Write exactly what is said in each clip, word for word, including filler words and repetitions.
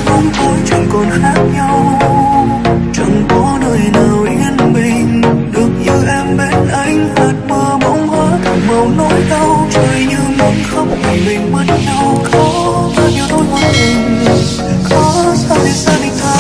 bóng tối chẳng còn khác nhau. Chẳng có nơi nào yên bình được như em bên anh. Hạt mưa bỗng hóa thành màu nỗi đau. Trời như muốn khóc vì mình mất nhau. Có bao nhiêu nỗi ngoan tình, có sao để xa định tha.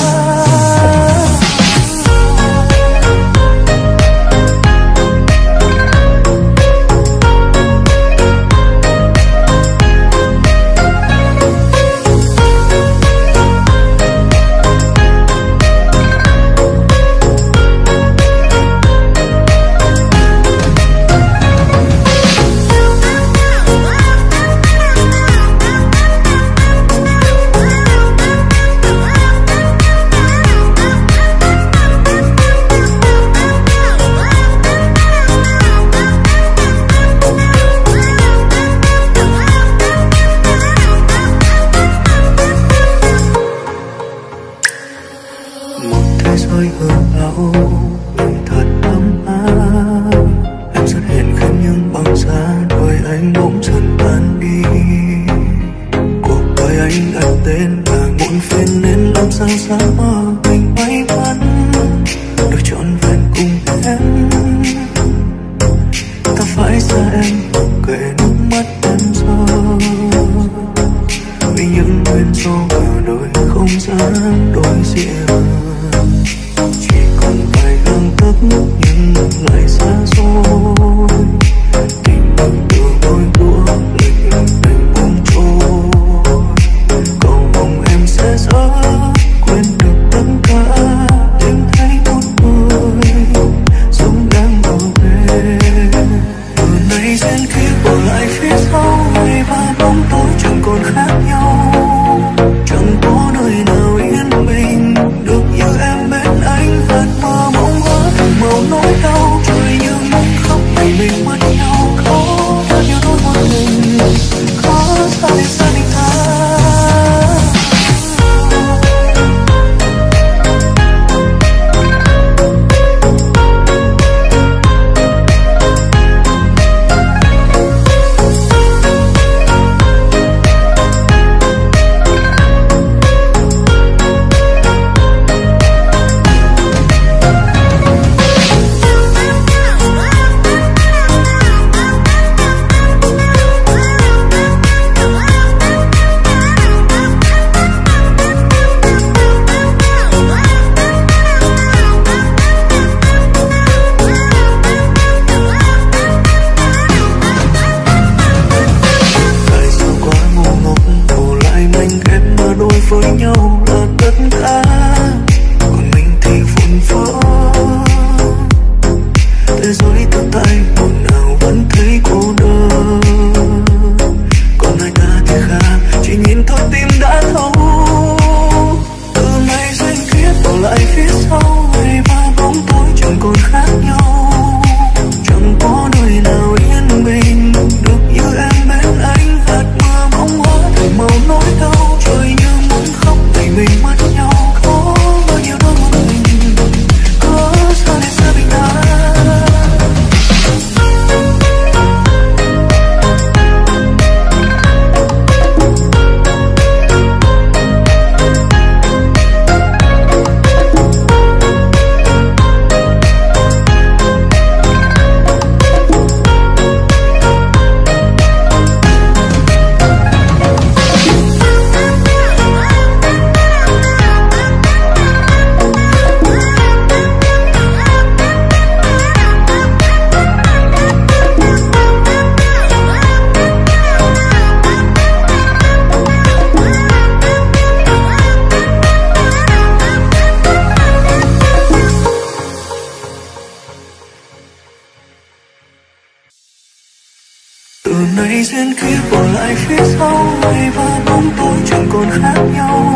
nay duyên kiếp bỏ lại phía sau, ngày và bóng tối chẳng còn khác nhau.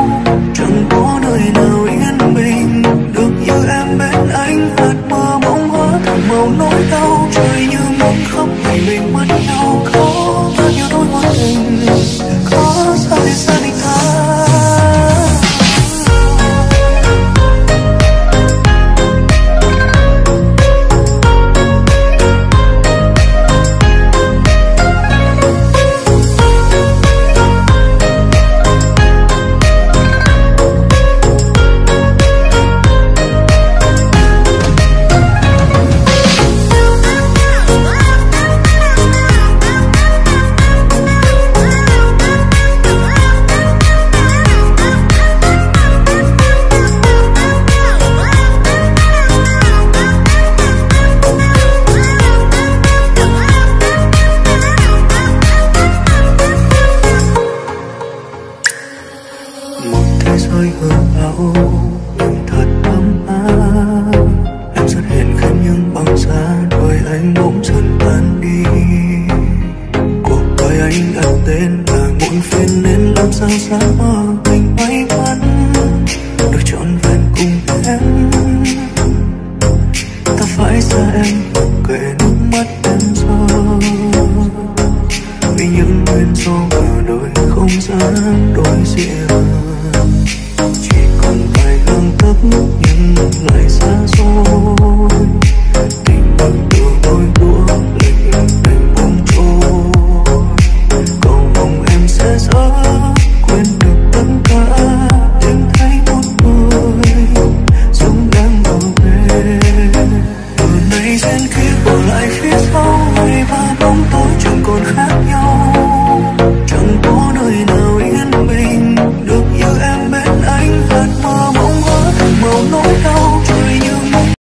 Chẳng có nơi nào yên bình được như em bên anh. Hạt mưa bỗng hóa thành màu nỗi đau, trời như muốn khóc vì mình mất nhau. Có bao nhiêu nỗi ngoan tình, có sao để xa định tha. anh đặt tên là muộn phiền nên làm sao dám mơ.